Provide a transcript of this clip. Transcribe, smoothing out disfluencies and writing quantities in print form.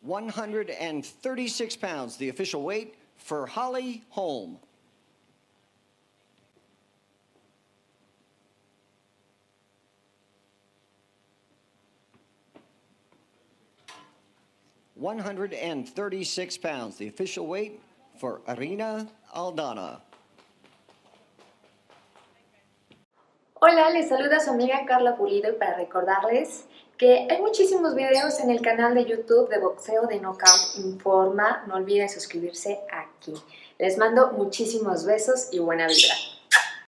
136 pounds, the official weight for Holly Holm. £136, the official weight for Irina Aldana. Hola, les saluda su amiga Carla Pulido y para recordarles que hay muchísimos videos en el canal de YouTube de boxeo de Knockout Informa. No olviden suscribirse aquí. Les mando muchísimos besos y buena vibra.